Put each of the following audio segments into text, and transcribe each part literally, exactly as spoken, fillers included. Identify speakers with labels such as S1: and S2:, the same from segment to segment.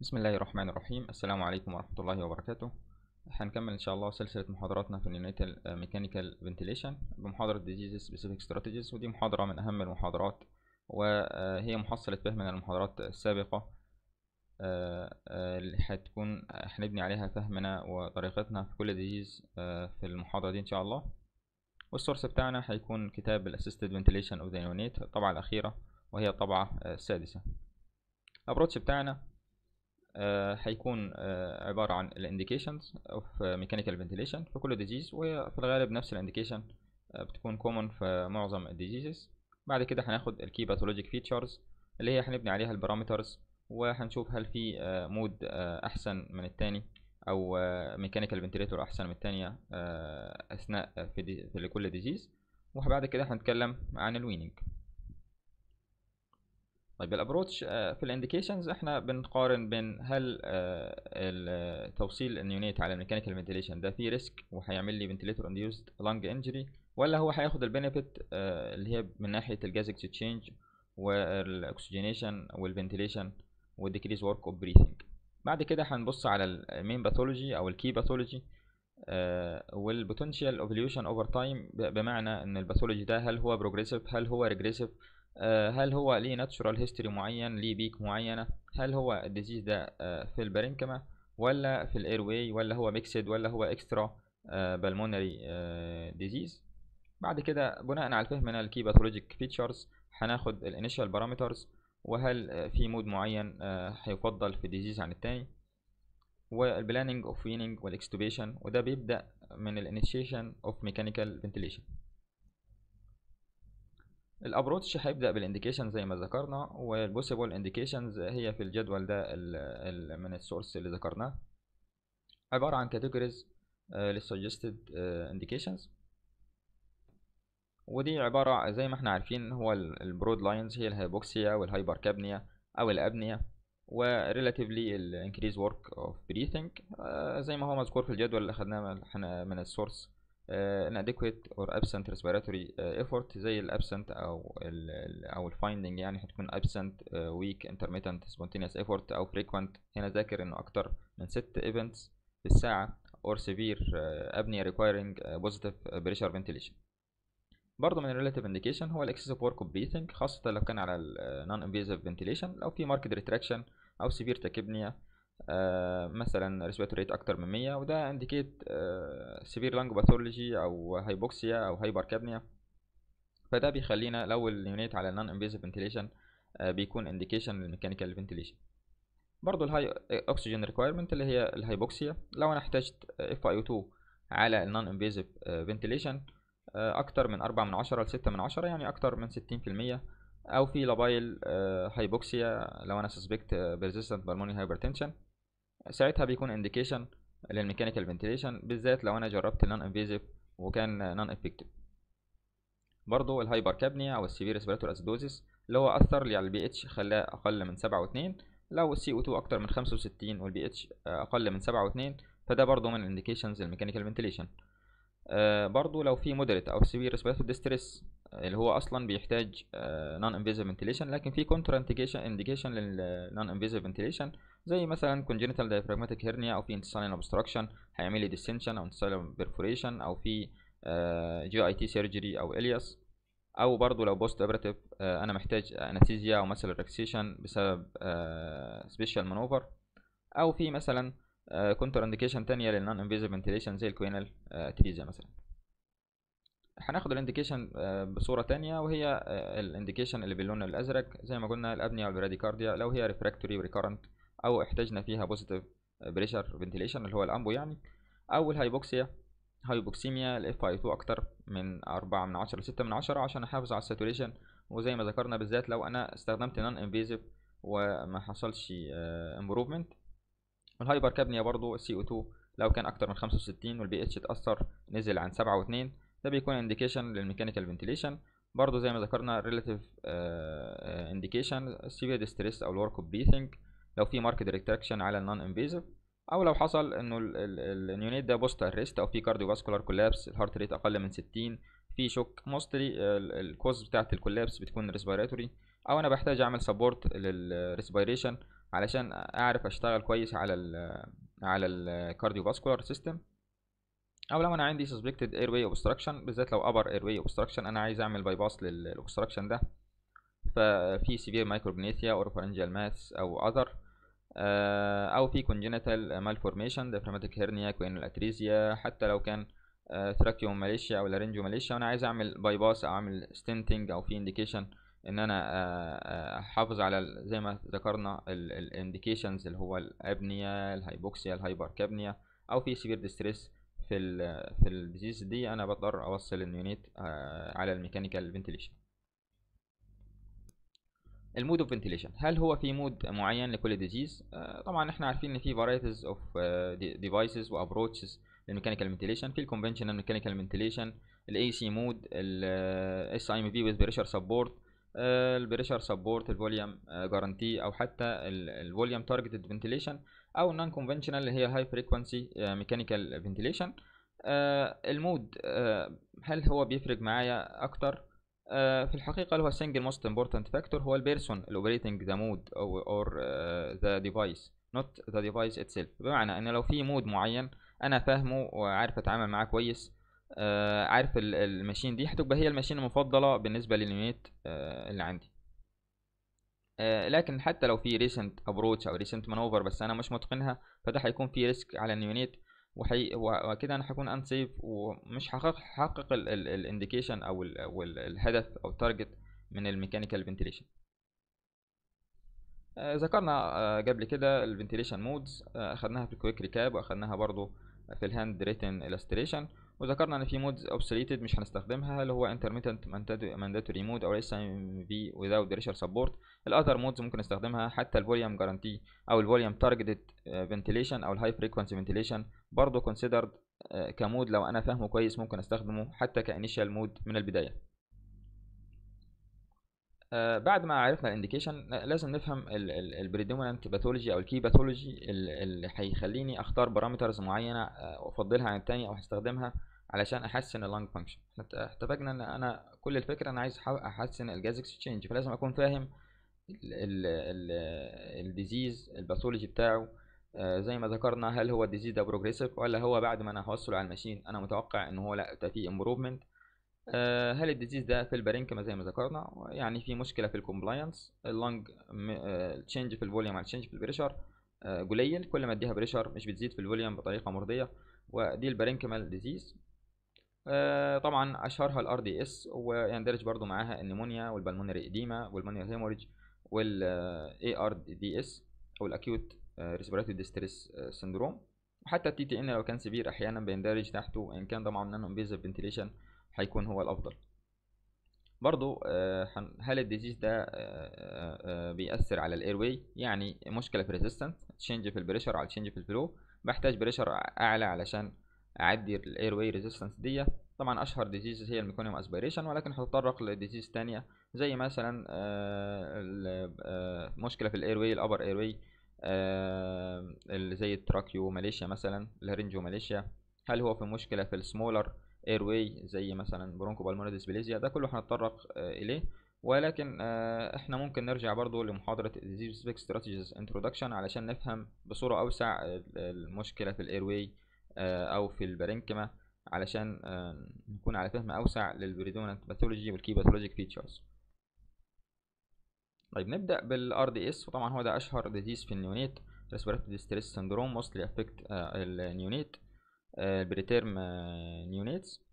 S1: بسم الله الرحمن الرحيم. السلام عليكم ورحمة الله وبركاته. هنكمل إن شاء الله سلسلة محاضراتنا في النيونيتال ميكانيكال فنتيليشن بمحاضرة Disease Specific Strategies، ودي محاضرة من أهم المحاضرات وهي محصلة فهم من المحاضرات السابقة اللي هتكون هنبني عليها فهمنا وطريقتنا في كل ديزيز في المحاضرة دي إن شاء الله. والسورس بتاعنا هيكون كتاب ال Assisted Ventilation of the Neonate، الطبعة الأخيرة وهي الطبعة السادسة. الأبروتش بتاعنا هيكون عبارة عن ال Indications of Mechanical Ventilation في كل disease، وهي في الغالب نفس ال Indication بتكون common في معظم ال diseases. بعد كده هناخد ال Key Pathologic Features اللي هي هنبني عليها البارامترز، وهنشوف هل في مود أحسن من التاني أو Mechanical Ventilator أحسن من التانية أثناء في, دي في كل disease. وبعد كده هنتكلم عن ال Weaning. طيب الابروتش في الانديكيشنز احنا بنقارن بين هل توصيل النيونيت على الميكانيكال فنتيليشن ده فيه ريسك وهيعمل لي فنتيليتور انديوزد لانج انجري، ولا هو هياخد البينيفيت اللي هي من ناحيه الجاز اكسشينج والاكسجينيشن والفنتيليشن والديكريز ورك اوف بريثنج. بعد كده هنبص على المين باثولوجي او الكي باثولوجي والبوتنشال ايفوليوشن اوفر تايم، بمعنى ان الباثولوجي ده هل هو بروجريسيف، هل هو ريجريسيف، هل هو ليه ناتشورال هيستوري معين، ليه بيك معينه، هل هو الديزيز ده في البارينكما ولا في الاير واي، ولا هو ميكسد، ولا هو اكسترا بالمونري ديزيز. بعد كده بناء على فهمنا الكي باثولوجيك فيتشرز هناخد الانيشال بارامترز، وهل في مود معين هيفضل في الديزيز عن التاني، والبلاننج اوف ويننج والاكستوبيشن، وده بيبدا من الانيشيشن اوف ميكانيكال فنتيليشن. الابروتش هيبدا بالانديكيشن زي ما ذكرنا، والبوسيبل انديكيشنز هي في الجدول ده ال ال من السورس اللي ذكرناه، عباره عن كاتيجوريز للسجستد انديكيشنز. ودي عباره زي ما احنا عارفين هو البرود لاينز هي الهايبوكسيا والهايبركابنيا او الابنيا، وريلاتيفلي الانكريز ورك اوف بريثنج زي ما هو مذكور في الجدول اللي اخدناه من السورس. inadequate or absent respiratory effort زي ال absent او ال او ال finding، يعني هتكون absent weak intermittent spontaneous effort او frequent. هنا ذاكر انه اكتر من ست events في الساعة or severe apnea requiring positive pressure ventilation. برضه من relative indication هو ال excessive work of breathing، خاصة لو كان على ال non invasive ventilation، لو في marked retraction او severe tachypnea آه مثلا respiratory rate اكتر من مية، وده indicate آه severe lung pathology او هايبوكسيا او هايبركابنيا. فده بيخلينا لو اليونيت على non invasive ventilation آه بيكون indication للميكانيكال ventilation. برضو الهاي oxygen requirement اللي هي الهايبوكسيا، لو انا احتاجت إف آي أو تو على ال non invasive ventilation آه اكتر من أربعة من عشرة لستة من عشرة، يعني اكتر من ستين في المية، او في لابايل هايبوكسيا لو انا suspect persistent pulmonary hypertension، ساعتها بيكون انديكيشن للميكانيكال فنتيليشن، بالذات لو انا جربت النون انفيزيف وكان نون افكتيف. برضو الهايبركابنيا او السيفير ريسبيراتوري اسيدوزيس اللي هو اثر لي على البي اتش خلاه اقل من سبعة واتنين، لو السي او تو اكتر من خمسة وستين والبي اتش اقل من سبعة واتنين، فده برضو من الانديكيشنز للميكانيكال فنتيليشن. آه برضو لو في مودريت او سيفير ريسبيراتوري ديستريس اللي هو اصلا بيحتاج نون انفيزيف فنتيليشن، لكن في كونتر انديكيشن انديكيشن للنون انفيزيف فنتيليشن زي مثلا congenital diaphragmatic hernia او في intestinal obstruction هيعمل لي dissension او intestinal perforation، او في جي اي تي سيرجري او الياس، او برضو لو بوست اوبراتيف انا محتاج انستيزيا او مثلا ريكسيشن بسبب سبيشال مانوفر، او في مثلا كونتر انديكيشن تانية للنون انفيزيف فنتيليشن زي الكوينال اتريزيا مثلا. هناخد الانديكيشن بصورة تانية، وهي الانديكيشن اللي باللون الازرق زي ما قلنا الابنيا والبراديكارديا لو هي ريفراكتوري وريكارنت او احتاجنا فيها بوزيتيف بريشر فنتيليشن اللي هو الامبو يعني، او الهايبوكسيا هايبوكسيميا الاف اي تو اكتر من أربعة من عشرة لستة من عشرة عشان احافظ على الساتوريشن، وزي ما ذكرنا بالذات لو انا استخدمت نون انفيزيف وما حصلش امبروفمنت. والهايبر كابنيا برضو السي او تو لو كان اكتر من خمسة وستين والبي اتش اتاثر نزل عن سبعة واتنين، ده بيكون انديكيشن للميكانيكال فنتيليشن. برضو زي ما ذكرنا ريلاتيف انديكيشن السيفير ديستريس او الورك اوف بريثنج لو في ماركت ريتراكشن على النون انفيزيف، او لو حصل انه النيونيت ده بوست اريست او في كارديو فاسكولار كولابس الهارت ريت اقل من ستين، في شوك موستلي الكوز بتاعت الكولابس بتكون ريسبيراتوري، او انا بحتاج اعمل سبورت للريسبيريشن علشان اعرف اشتغل كويس على ال على الكارديوفاسكولار سيستم. او لو انا عندي suspected airway obstruction، بالذات لو upper airway obstruction انا عايز اعمل باي باس للاوبستراكشن ده، ففي severe micrognathia or pharyngeal mass او other، او في congenital malformation diaphragmatic hernia choanal atresia، حتى لو كان tracheomalacia او laryngomalacia وانا عايز اعمل باي باس او اعمل stenting، او في indication ان انا احافظ على زي ما ذكرنا الانديكيشنز اللي هو الابنيا، الهايبوكسيا، الهايبركابنيا، او في severe distress في ال في الديزيز دي، انا بقدر اوصل النيونيت على الميكانيكال فنتيليشن. المود اوف فنتيليشن، هل هو في مود معين لكل ديزيز؟ آه طبعا احنا عارفين ان في varieties of devices و approaches للميكانيكال فنتيليشن. في الكونفنشنال ميكانيكال فنتيليشن، الاي سي مود، الاس اي ام في with pressure support، البريشر سبورت، الفوليوم جارانتي، او حتى الفوليوم تارجتد فنتيليشن، او النون كونفنشنال اللي هي هاي فريكوانسي ميكانيكال فنتيليشن. المود آه هل هو بيفرق معايا اكتر؟ آه في الحقيقه اللي هو single most important factor هو البيرسون الاوبريتنج ذا مود او or ذا ديفايس not the device itself. بمعنى ان لو في مود معين انا فاهمه وعارف اتعامل معاه كويس، آه عارف الماشين دي هتبقى هي الماشين المفضله بالنسبه لليونيت آه اللي عندي. آه لكن حتى لو في ريسنت ابروتش او ريسنت مانوفر بس انا مش متقنها، فده هيكون في ريسك على اليونيت، وحي... وكده انا هكون انسيف ومش هحقق الانديكيشن او ال او ال الهدف او التارجت من الميكانيكال فنتيليشن. آه ذكرنا آه قبل كده الفنتيليشن مودز، آه اخدناها في الكويك ريكاب، واخدناها برضو في الهاند ريتن illustration، وذكرنا ان في مودز obsoleted مش هنستخدمها، اللي هو intermittent mandatory mode او اس ام في without pressure support. الاذر مودز ممكن نستخدمها، حتى الفوليوم جارانتي او الفوليوم تارجتد فنتيليشن او الهاي فريكوانسي فنتيليشن برضو considered كمود لو انا فاهمه كويس ممكن استخدمه حتى كانيشال مود من البدايه. آه بعد ما عرفنا الانديكيشن لازم نفهم البريدومينانت باثولوجي او الكي باثولوجي اللي هيخليني اختار بارامترز معينه افضلها عن التانية او هستخدمها علشان احسن اللانج فانكشن. اتفقنا ان انا كل الفكره انا عايز احسن الجاز اكسشينج، فلازم اكون فاهم الديزيز الباثولوجي بتاعه. آه زي ما ذكرنا، هل هو الديزيز ده بروجريسيف ولا هو بعد ما انا هوصله على الماشين انا متوقع ان هو لا ده فيه امبروفمنت. هل الديزيز ده في البارينكما زي ما ذكرنا يعني في مشكله في الكومبلاينس، اللنج تشينج في الفوليوم على تشينج في البريشر قليل، كل ما اديها بريشر مش بتزيد في الفوليوم بطريقه مرضيه، ودي البارينكمال ديزيز. طبعا اشهرها الار دي اس، ويندرج برضو معاها النمونيا والبلمونري اديما والمونيا هيموريج والاي ار دي اس او الاكيوت ريسبيراتوري ديستريس سندروم، وحتى التي تي ان لو كان سبير احيانا بيندرج تحته، ان كان طبعا نانو انفيزيف فنتيليشن هيكون هو الافضل. برضو هل الديزيز ده بيأثر على الاير واي؟ يعني مشكله في ريزيستنس تشينج في البريشر على تشينج في الفلو، بحتاج بريشر اعلى علشان اعدي الاير واي ريزيستنس دي. طبعا اشهر ديزيز هي الميكونيوم اسبيريشن، ولكن هتطرق لديزيز تانية زي مثلا مشكله في الاير واي الابر اير واي اللي زي التراكيو ماليشيا مثلا، الهرنجو ماليشيا. هل هو في مشكله في السمولر اير واي زي مثلا برونكو بالمونري ديسبليزيا؟ ده كله هنتطرق اليه، ولكن احنا ممكن نرجع برضو لمحاضره ديزيز سبيك ستراتيجيز انترودكشن علشان نفهم بصوره اوسع المشكله في الاير واي او في البارينكما، علشان نكون على فهم اوسع للبريدومينانت باثولوجي والكي باثولوجيك فيتشرز. طيب نبدا بالار دي اس، وطبعا هو ده اشهر ديزيز في النيونيت، ريسبيراتوري ستريس سندروم موستلي افكت النيونيت البريتيرم نيونيتس.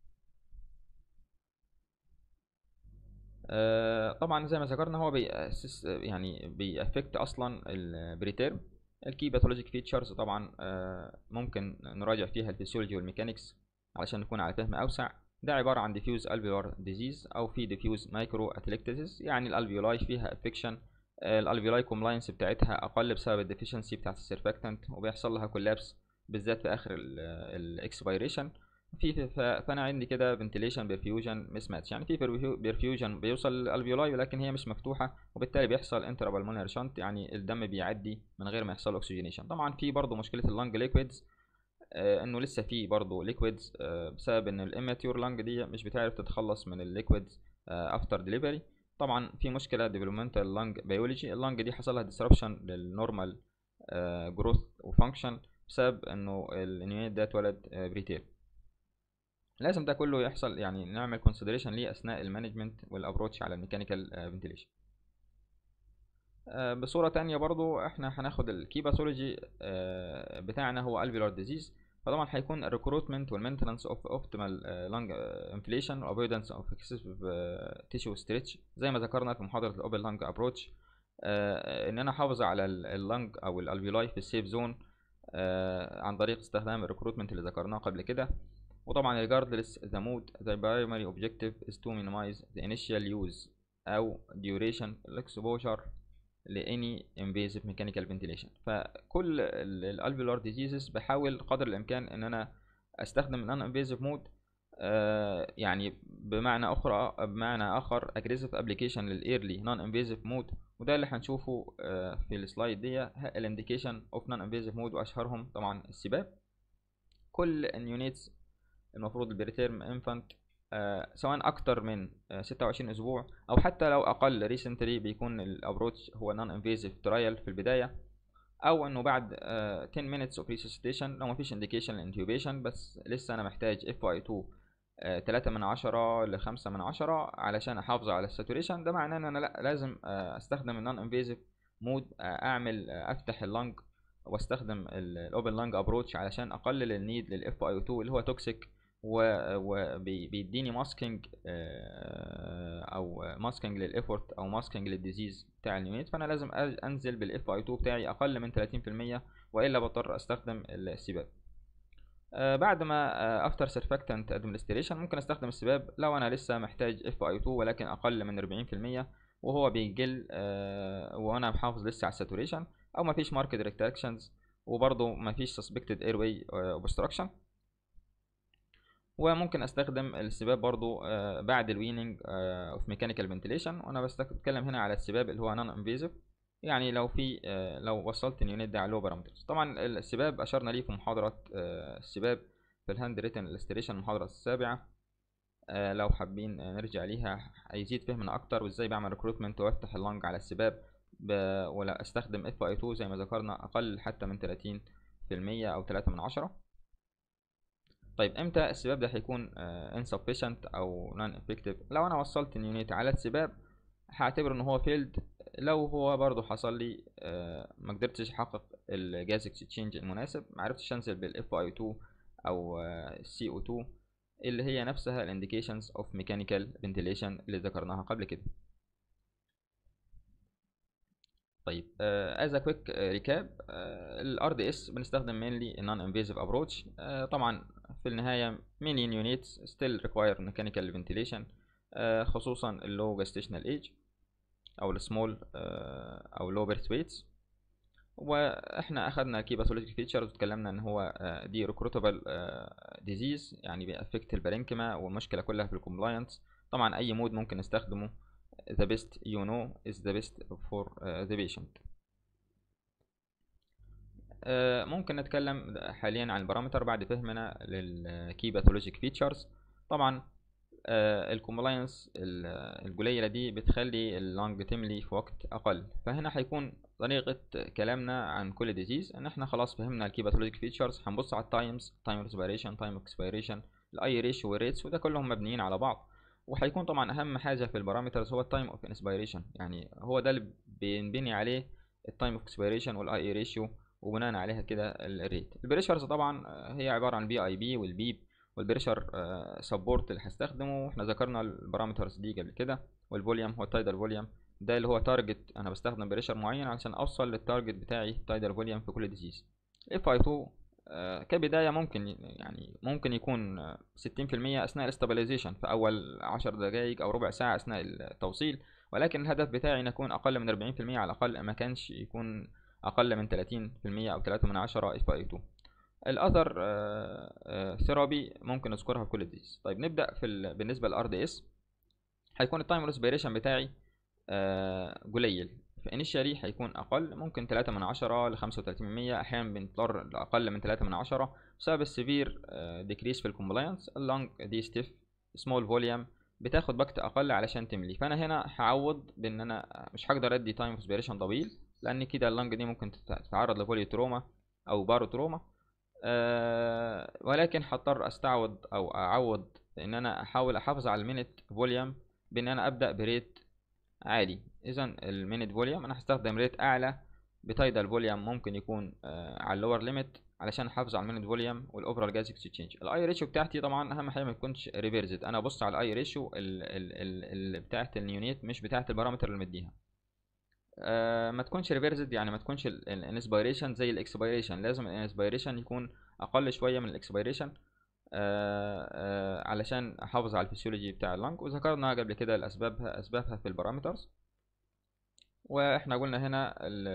S1: طبعا زي ما ذكرنا هو بيأسس يعني بيأفكت اصلا البريتيرم. الكي باثولوجيك فيتشرز طبعا ممكن نراجع فيها الفسيولوجي والميكانكس علشان نكون على فهم اوسع. ده عباره عن ديفيوز الفيولار ديزيز او في ديفيوز مايكرو اتليكتيزيس، يعني الالفيولاي فيها افكشن، الالفيولاي كومبلاينس بتاعتها اقل بسبب الديفيشنسي بتاعت السيرفاكتنت، وبيحصل لها كولابس بالذات في اخر الاكسبيريشن. في فانا عندي كده فنتيليشن بيرفيوجن مس ماتش، يعني في بيرفيوجن بيوصل للالفيولاي ولكن هي مش مفتوحه، وبالتالي بيحصل انترا بالمونري شنت، يعني الدم بيعدي من غير ما يحصل اكسجينيشن. طبعا في برضه مشكله اللنج ليكويدز، آه انه لسه في برضه ليكويدز آه بسبب ان الاماتيور لانج دي مش بتعرف تتخلص من الليكويدز افتر ديليفري، طبعا في مشكله developmental lung biology. اللنج دي حصل لها disruption للنورمال جروث وفانكشن بسبب انه النيونيت ده اتولد بريتير. لازم ده كله يحصل، يعني نعمل consideration ليه اثناء المانجمنت والابروتش على الميكانيكال فنتيليشن. بصورة تانية برضو احنا هناخد الكي باثولوجي بتاعنا هو alveolar disease. فطبعا هيكون الريكروتمنت والمينتنس اوف اوبتيمال لانج انفليشن وافويدنس اوف اكسسيف تيشو ستريتش زي ما ذكرنا في محاضرة الاوبن لانج ابروتش، ان انا احافظ على اللانج او الالفيولاي في السيف زون عن طريق استخدام الريكروتمنت اللي ذكرناه قبل كده. وطبعا regardless the mood the primary objective is to minimize the initial use او duration exposure ل any invasive mechanical ventilation. فكل ال alveolar diseases بحاول قدر الامكان ان انا استخدم non invasive mode، آه يعني بمعنى اخرى بمعنى اخر aggressive application لل early non invasive mode، وده اللي هنشوفه آه في السلايد دي ال indication of non invasive mode، واشهرهم طبعا السباب. كل النيونيتس المفروض البريتيرم انفانت آه سواء اكتر من آه ستة وعشرين اسبوع او حتى لو اقل ريسنتلي بيكون الابروتش هو نون انفيزيف ترايل في البدايه، او انه بعد آه عشرة minutes of resuscitation لو مفيش indication للانتيوبيشن بس لسه انا محتاج اف اي اتنين آه تلاتة من عشرة ل خمسة من عشرة علشان احافظ على الساتوريشن. ده معناه ان انا لا لازم آه استخدم النون انفيزيف مود، آه اعمل آه افتح اللنج واستخدم الاوبن لانج ابروتش علشان اقلل النيد للاف اي اتنين اللي هو توكسيك وبيديني ماسكينج او ماسكينج للافورت او ماسكينج للديزيز بتاع اليونيت. فانا لازم انزل بالاف اي اتنين بتاعي اقل من تلاتين في المية والا بضطر استخدم السباب. بعد ما افتر سيرفاكتنت ادمنستريشن ممكن استخدم السباب لو انا لسه محتاج اف اي اتنين ولكن اقل من اربعين في المية وهو بيقل وانا محافظ لسه على الساتوريشن، او مفيش ماركت ريتراكشنز وبرضه مفيش سسبكتد اير واي اوبستراكشن. وممكن استخدم السباب برضو آه بعد الويننج اوف ميكانيكال فنتيليشن، وانا بتكلم هنا على السباب اللي هو نون انفيزيف، يعني لو في آه لو وصلت اليونيت ده على لو بارامترز. طبعا السباب اشرنا ليه في محاضره آه السباب في الهاند ريتن الستريشن المحاضره السابعه، آه لو حابين نرجع ليها هيزيد فهمنا اكتر وازاي بعمل ريكروتمنت وافتح اللنج على السباب ولا استخدم اف اي اتنين زي ما ذكرنا اقل حتى من تلاتين في المية او تلاتة من عشرة. طيب امتى السباب ده هيكون uh, insufficient او non effective؟ لو انا وصلت اليونيت على السباب هعتبر ان هو failed. لو هو برضو حصل لي uh, ما قدرتش احقق الجاز اكسشينج المناسب، ما عرفتش انزل بالاف اي اتنين او سي او اتنين اللي هي نفسها الانديكيشنز اوف ميكانيكال فنتيليشن اللي ذكرناها قبل كده. طيب از ا كويك ريكاب، الار دي اس بنستخدم mainly non invasive approach. uh, طبعا في النهاية many units still require mechanical ventilation uh, خصوصا ال low gestational age أو ال small uh, أو low birth weights. واحنا أخدنا key pathologic features واتكلمنا إن هو uh, دي recruitable uh, disease، يعني بيأفكت البارينكيما والمشكلة كلها في الكومبلاينس. طبعا أي مود ممكن نستخدمه the best you know is the best for uh, the patient. ممكن نتكلم حاليا عن البارامتر بعد فهمنا للكي باثولوجيك فيتشرز. طبعا الكومبلاينس القليله دي بتخلي اللونج تملي في وقت اقل، فهنا هيكون طريقه كلامنا عن كل ديزيز ان احنا خلاص فهمنا الكي باثولوجيك فيتشرز، هنبص على التايمز، تايم ريسبيريشن، تايم اكسبيريشن، الاي ريشيو والريتس، وده كلهم مبنيين على بعض. وهيكون طبعا اهم حاجه في البارامترز هو التايم اوف انسبيريشن، يعني هو ده اللي بنبني عليه التايم اوف اكسبيريشن والاي ريشيو وبناء عليها كده الريت. البريشرز طبعا هي عباره عن بي اي بي والبيب والبريشر سبورت اللي هستخدمه. احنا ذكرنا البارامترز دي قبل كده. والفوليوم هو التايدال فوليوم، ده اللي هو تارجت، انا بستخدم بريشر معين علشان اوصل للتارجت بتاعي التايدال فوليوم في كل ديزيز. اف اي اتنين كبدايه ممكن يعني ممكن يكون ستين في المية اثناء الاستابيلايزيشن في اول عشر دقائق او ربع ساعه اثناء التوصيل، ولكن الهدف بتاعي ان يكون اقل من اربعين في المية على الاقل، ما كانش يكون اقل من تلاتين في المية او تلاتة من عشرة اف اي اتنين. الاذر ثيرابي ممكن نذكرها في كل ديز. طيب نبدا في بالنسبه للار دي اس، هيكون التايم ريسبيريشن بتاعي قليل، فانيشالي هيكون اقل، ممكن تلاتة من عشرة ل خمسة وتلاتين في المية، احيانا بنضطر لاقل من تلاتة من عشرة بسبب السيفير ديكريس في الكومبلاينس. اللونج دي ستيف، سمول فوليوم، بتاخد وقت اقل علشان تملي. فانا هنا هعوض بان انا مش هقدر ادي تايم اوف اسبيريشن طويل، لان كده اللنج دي ممكن تتعرض لفوليو تروما او بارو تروما. أه ولكن هضطر استعوض او اعوض ان انا احاول احافظ على المينت فوليوم بان انا ابدا بريت عالي. اذا المينت فوليوم انا هستخدم ريت اعلى بتايدال فوليوم ممكن يكون آه على اللور ليميت علشان احافظ على المينت فوليوم والاوفرال جاز اكسشينج. الاي ريشيو بتاعتي طبعا اهم حاجه ما تكونش ريفيرزد. انا ابص على الاي ريشيو اللي بتاعت النيونيت مش بتاعت البارامتر اللي مديها. آه ما تكونش ريفيرزد يعني ما تكونش الانسبيريشن زي الاكسبيريشن. لازم الانسبيريشن يكون اقل شويه من الاكسبيريشن آه آه علشان احافظ على الفسيولوجي بتاع اللنج. وذكرنا قبل كده الاسبابها اسبابها في البارامترز. واحنا قلنا هنا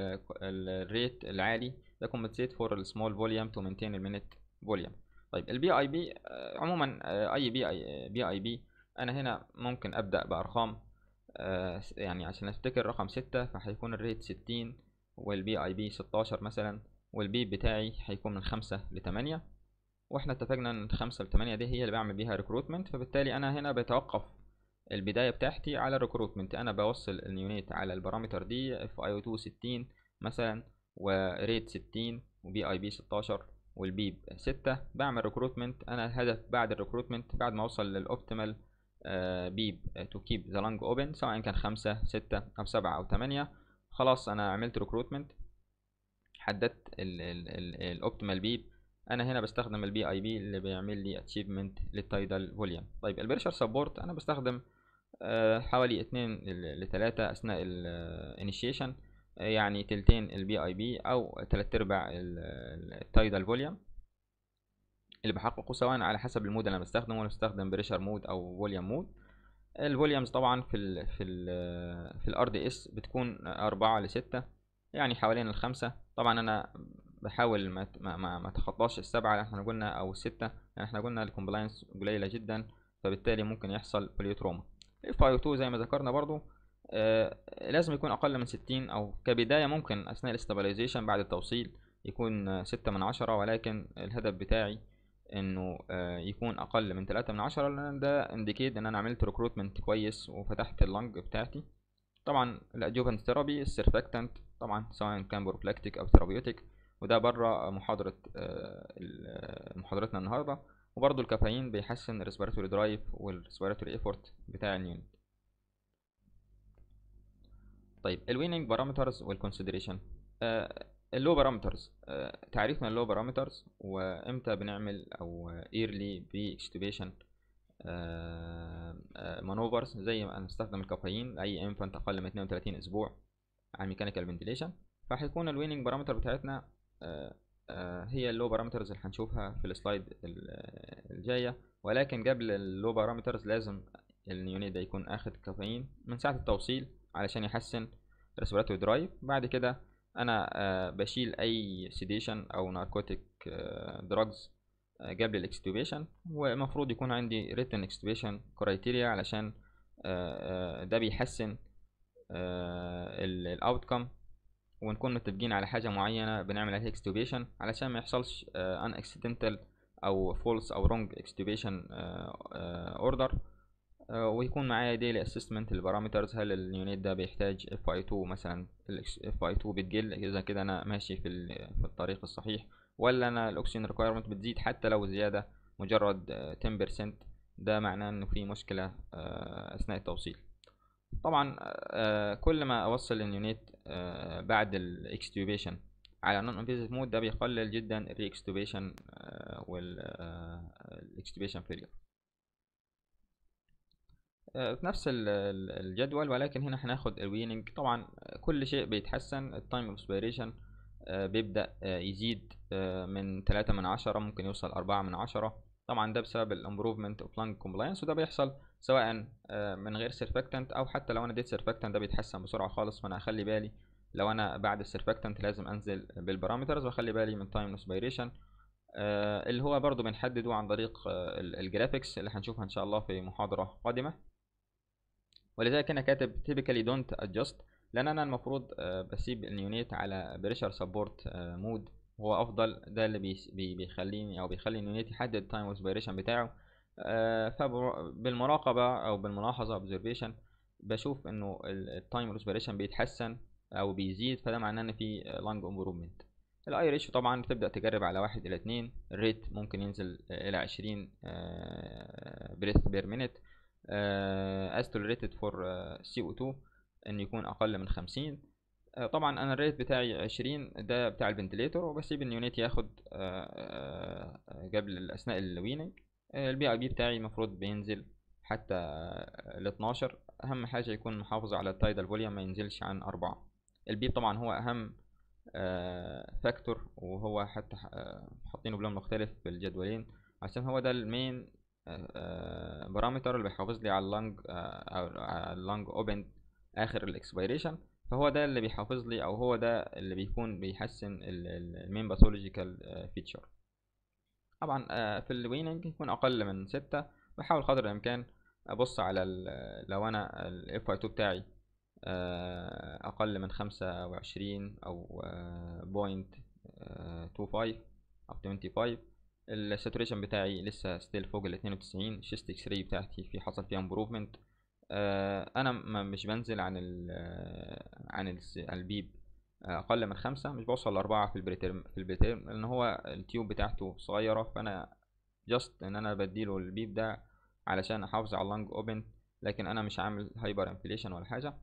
S1: الريت العالي ده compensate for the small volume to maintain the minute volume. طيب البي اي بي عموما اي بي اي بي اي بي انا هنا ممكن ابدا بارقام آه يعني عشان افتكر رقم ستة فهيكون الريت ستين والبي اي بي ستاشر مثلا، والبي بتاعي هيكون من خمسة لتمانية. واحنا اتفقنا ان خمسة لتمانية دي هي اللي بعمل بيها ريكروتمنت، فبالتالي انا هنا بتوقف البداية بتاعتي على الريكروتمنت. انا بوصل اليونيت على البارامتر دي اف اي او اتنين ستين مثلا وريت ستين وبي اي بي ستاشر والبيب ستة. بعمل ريكروتمنت. انا الهدف بعد الريكروتمنت بعد ما اوصل للاوبتيمال بيب تو كيب ذا لانج اوبن سواء كان خمسة ستة او سبعة او تمانية، خلاص انا عملت ريكروتمنت حددت الاوبتيمال بيب. انا هنا بستخدم البي اي بي اللي بيعمل لي اتشيفمنت للتايدال فوليوم. طيب البريشر سبورت انا بستخدم أه حوالي اتنين لتلاتة اثناء الانيشيشن، يعني تلتين البي اي بي او تلات ارباع التايدال فوليوم اللي بحققه سواء على حسب المود اللي انا بستخدمه. انا بستخدم بريشر مود او فوليوم مود. الفوليومز طبعا في ال في ال في الار دي اس بتكون أربعة لستة يعني حوالين الخمسة. طبعا انا بحاول ما ما ما اتخطاش السبعة اللي احنا قلنا او الستة، يعني احنا قلنا الكومبلاينس قليلة جدا فبالتالي ممكن يحصل بوليوتروما. اف اي اتنين زي ما ذكرنا برضو آه لازم يكون اقل من ستين، او كبداية ممكن اثناء الاستابلايزيشن بعد التوصيل يكون ستة من عشرة، ولكن الهدف بتاعي انه آه يكون اقل من تلاتة من عشرة لان ده انديكيت ان انا عملت ريكروتمنت كويس وفتحت اللنج بتاعتي. طبعا الادجوفنت ثيرابي السيرفاكتنت طبعا سواء كان بروفلاكتيك او ثيرابيوتيك، وده بره محاضرة آه محاضرتنا النهاردة. وبرضه الكافيين بيحسن الريسبيراتوري درايف والريسبيراتوري ايفورت بتاع اليونت. طيب الويننج بارامترز والكونسيدريشن. اللو بارامترز تعريفنا اللو بارامترز وامتى بنعمل او ايرلي بري اكستوبيشن مانوفرز زي ما هنستخدم الكافيين لاي انفانت اقل من اتنين وتلاتين اسبوع على ميكانيكال فنتيليشن. فهيكون الويننج بارامتر بتاعتنا آه آه هي اللو بارامترز اللي هنشوفها في السلايد الجايه. ولكن قبل اللو بارامترز لازم اليونيت ده يكون اخد كافيين من ساعه التوصيل علشان يحسن ريسبيراتوري درايف. بعد كده انا آه بشيل اي سيديشن او ناركوتيك دراجز قبل الاكستوبيشن، والمفروض يكون عندي written extubation criteria علشان ده بيحسن الاوتكم، ونكون متفقين على حاجة معينة بنعمل عليها extubation علشان ما يحصلش unaccidental او false او wrong extubation order. ويكون معايا daily assessment للبارامترز، هل اليونيت ده بيحتاج اف اي اتنين مثلا، اف اي اتنين بتقل اذا كده انا ماشي في في الطريق الصحيح، ولا انا الاكسجين ريكويرمنت بتزيد حتى لو زياده مجرد عشرة بالمية، ده معناه انه في مشكله اثناء التوصيل. طبعا كل ما اوصل اليونيت بعد الاكستوبيشن على نون انفيزيف مود ده بيقلل جدا الري اكستوبيشن والاكستوبيشن فيلير في نفس الجدول. ولكن هنا هناخد الويننج. طبعا كل شيء بيتحسن. التايم اوف اسبيريشن بيبدأ يزيد من تلاتة من عشرة ممكن يوصل أربعة من عشرة. طبعا ده بسبب الامبروفمنت اوف لانج كومبلاينس، وده بيحصل سواء من غير سيرفاكتنت او حتى لو انا اديت سيرفاكتنت ده بيتحسن بسرعه خالص. فانا اخلي بالي لو انا بعد السيرفاكتنت لازم انزل بالبارامترز واخلي بالي من تايم اسبيريشن اللي هو برضو بنحدده عن طريق الجرافيكس اللي هنشوفها ان شاء الله في محاضره قادمه. ولذلك انا كاتب typically don't adjust لان انا المفروض بسيب اليونيت على pressure support مود هو افضل. ده اللي بي بيخليني او بيخلي اليونيت يحدد time of expiration بتاعه فبالمراقبة او بالملاحظة observation بشوف انه التايم ريسبيريشن بيتحسن او بيزيد، فده معناه ان في لانج امبروفمنت. الاي ريشيو طبعا بتبدا تجرب على واحد الى اتنين، الريت ممكن ينزل الى عشرين بريث بير مينيت. as tolerated for سي او تو ان يكون اقل من خمسين. طبعا انا الريت بتاعي عشرين ده بتاع الفنتليتور، وبسيب النيونيت ياخد قبل اثناء الويننج. البي اي بي بتاعي المفروض بينزل حتى ال اتناشر. اهم حاجه يكون محافظ على التايدال فوليوم ما ينزلش عن أربعة. البيب طبعا هو اهم فاكتور، وهو حتى حاطينه بلون مختلف في الجدولين عشان هو ده المين بارامتر اللي بيحافظ لي على اللنج او على اللنج اوبن اخر الاكسبيريشن، فهو ده اللي بيحافظ لي او هو ده اللي بيكون بيحسن المين باثولوجيكال فيتشر. طبعا في الويننج يكون اقل من ستة. بحاول قدر الامكان ابص على لو انا الاف اي تو بتاعي اقل من خمسة وعشرين او بوينت تو فايف او خمسة وعشرين، الساتوريشن بتاعي لسه ستيل فوق ال اتنين وتسعين، الشيست اكس راي بتاعتي في حصل فيها امبروفمنت. انا مش بنزل عن ال عن البيب اقل من خمسة، مش بوصل لاربعة في البريتيرم في البريتيرم لان هو التيوب بتاعته صغيرة، فانا جاست ان انا بديله البيب ده علشان احافظ على اللنج اوبن، لكن انا مش عامل هايبر انفليشن ولا حاجة.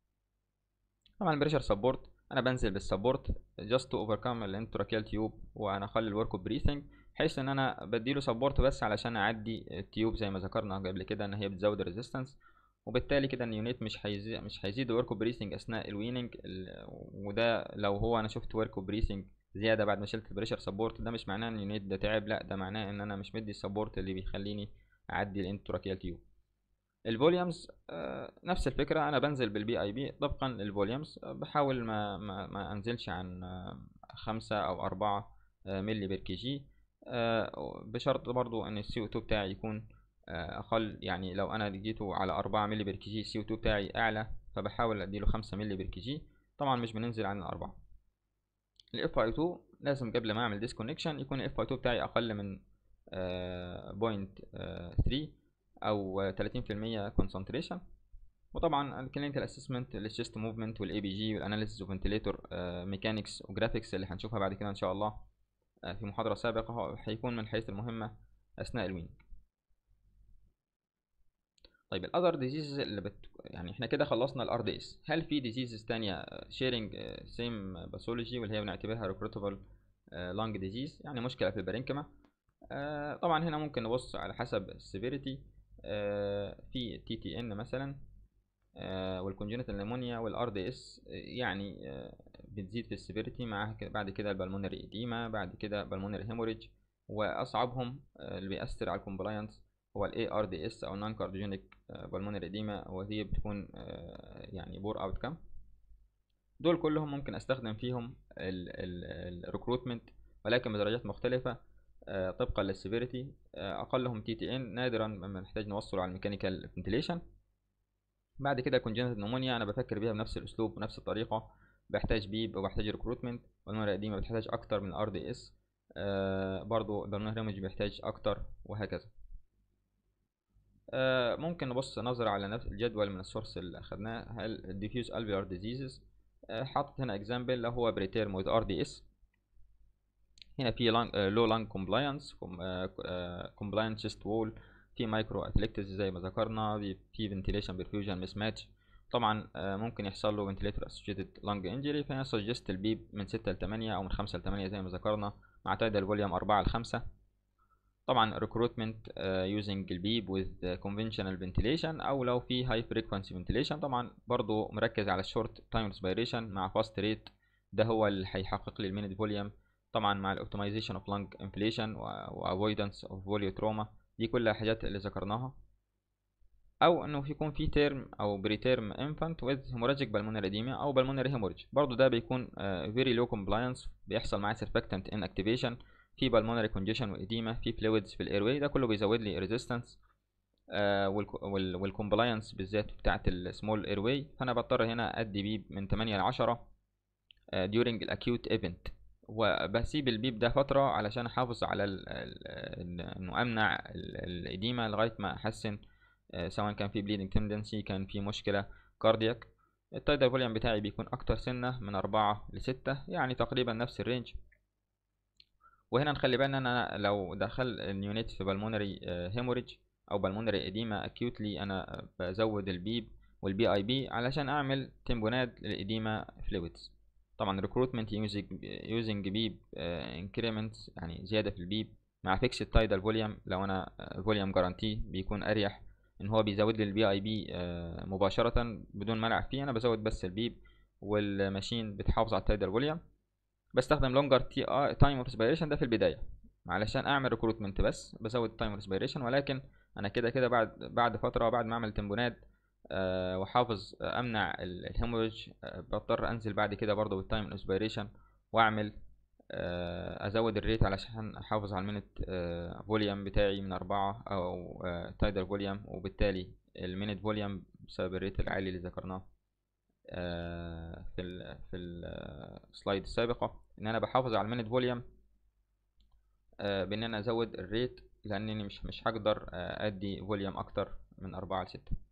S1: طبعا البريشر سبورت انا بنزل بالسبورت جاست تو اوفركم الانتراكيال تيوب، وانا اخلي الورك اوف بريثنج بحيث ان انا بديله سبورت بس علشان اعدي التيوب زي ما ذكرنا قبل كده ان هي بتزود الريزيستنس، وبالتالي كده اليونيت مش هيزيد مش هيزيد الورك اوف بريثنج اثناء الويننج. وده لو هو انا شفت ورك اوف بريثنج زياده بعد ما شلت البريشر سبورت، ده مش معناه ان اليونيت ده تعب، لا ده معناه ان انا مش مدي السبورت اللي بيخليني اعدي الانتراكيال تيوب. الفوليومز آه نفس الفكرة، أنا بنزل بالبي أي بي طبقا للفوليومز، آه بحاول ما, ما, ما أنزلش عن آه خمسة أو أربعة آه ملي بير كي جي، آه بشرط برضو أن السي او تو بتاعي يكون آه أقل. يعني لو أنا جيته على أربعة ملي بير كي جي السي او تو بتاعي أعلى، فبحاول أديله خمسة ملي بير كي جي، طبعا مش بننزل عن الأربعة. الاف اي تو لازم قبل ما أعمل ديسكونكشن يكون الاف اي تو بتاعي أقل من بوينت ثري او تلاتين في المية concentration. وطبعا الكلينيكال اسسمنت للشيست موفمنت والاي بي جي والاناليسيس اوف فنتليتور ميكانكس وجرافيكس اللي هنشوفها بعد كده ان شاء الله في محاضره سابقه هيكون من الحيث المهمه اثناء الويننج. طيب الاذر ديزيزز اللي بت... يعني احنا كده خلصنا الار دي اس. هل في ديزيزز تانية شيرنج سيم باثولوجي واللي هي بنعتبرها ريكروتبل لانج ديزيز، يعني مشكله في البارينكما؟ آه طبعا هنا ممكن نبص على حسب السيفيريتي. آه في تي تي ان مثلا آه والكونجنتال نيمونيا والار دي اس، يعني آه بتزيد في السيفيريتي، مع بعد كده البلمونري ايديما، بعد كده بالمونري هيموريج، واصعبهم آه اللي بيأثر على الكومبلاينس هو الاي ار دي اس او نون كارديوجينيك بالمونري ايديما، وهي بتكون آه يعني بور اوت كام. دول كلهم ممكن استخدم فيهم الريكروتمنت ولكن بدرجات مختلفة آه طبقا للسيفيريتي. آه اقلهم تي تي ان نادرا ما نحتاج نوصله على الميكانيكال فنتيليشن. بعد كده كونجنتال نمونيا انا بفكر بيها بنفس الاسلوب ونفس الطريقه، بحتاج بيب وبحتاج ريكروتمنت، والمره القديمه بتحتاج اكتر من ار دي اس، برضو البرنامج بيحتاج اكتر وهكذا. آه ممكن نبص نظرة على نفس الجدول من السورس اللي اخدناه. هل diffuse alveolar diseases آه حاطط هنا example اللي هو preterm with ار دي اس. هنا في long, uh, low lung compliance uh, uh, compliance chest wall، في مايكرو اتليكتس زي ما ذكرنا، في ventilation perfusion mismatch. طبعا uh, ممكن يحصل له ventilator associated lung injury، فهنا suggest البيب من ستة ل تمانية او من خمسة ل تمانية زي ما ذكرنا، مع tidal volume أربعة ل خمسة. طبعا recruitment uh, using البيب with conventional ventilation، او لو في high frequency ventilation طبعا برضو مركز على short time respiration مع fast rate، ده هو اللي هيحقق لي المينت فوليوم، طبعا مع الاوبتمايزيشن اوف لانج انفليشن وافويدنس اوف فوليو تروما. دي كلها حاجات اللي ذكرناها. او انه يكون في تيرم او بري تيرم انفانت وذ هيموراجيك بالمونري اديميا او بالمونري هيموريج، برضو ده بيكون فيري لو كومبلاينس، بيحصل معاه سيرفكتنت ان اكتيفيشن، في بالمونري كونجيشن واديما، في فلويدز في الاير، ده كله بيزود لي ريزيستنس والكومبلاينس بالذات بتاعه السمول اير واي. فانا بضطر هنا ادي بيب من تمانية ل عشرة during الاكيوت ايفنت، وبسيب البيب ده فترة علشان احافظ على ال- ال- ال- انه امنع ال- الاديمة لغاية ما احسن، آه، سواء كان في bleeding tendency، كان في مشكلة كاردياك. التايدال فوليوم بتاعي بيكون اكتر سنة من اربعة لستة، يعني تقريبا نفس الرينج. وهنا نخلي بالنا ان انا لو دخل النيونيت في بالمونري هيموريج او بالمونري اديما اكيوتلي، انا بزود البيب والبي اي بي علشان اعمل تمبوناد للاديما فلويدز. طبعا ريكروتمنت يوزنج بيب انكريمنتس، يعني زياده في البيب مع فيكس تايدال فوليوم. لو انا فوليوم جارانتي بيكون اريح ان هو بيزود لي البي اي بي مباشره بدون ما العب فيه، انا بزود بس البيب والماشين بتحافظ على التايدال فوليوم. بستخدم لونجر تي تايم اوف ريسبيريشن ده في البدايه علشان اعمل ريكروتمنت، بس بزود تايم اوف ريسبيريشن. ولكن انا كده كده بعد بعد فتره، بعد ما اعمل تمبونات أه واحافظ، آه، امنع الهيموريج، أه بضطر انزل بعد كده برضه بالتايم اوف ريسبيريشن واعمل، أه ازود الريت علشان احافظ على المينت أه فوليوم بتاعي من اربعة او تايدال فوليوم، وبالتالي المينت فوليوم بسبب الريت العالي اللي ذكرناه آه، في ال في السلايد السابقة، ان انا بحافظ على المينت فوليوم بان انا ازود الريت، لانني مش مش هقدر آه، ادي فوليوم اكتر من اربعة لستة.